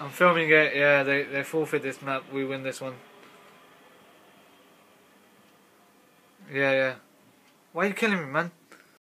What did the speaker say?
I'm filming it, yeah, they forfeit this map, we win this one. Yeah, yeah. Why are you killing me, man?